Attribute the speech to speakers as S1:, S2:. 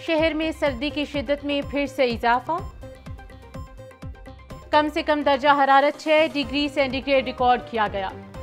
S1: शहर में सर्दी की शिद्दत में फिर से इजाफा। कम से कम दर्जा हरारत 6 डिग्री सेंटीग्रेड रिकॉर्ड किया गया।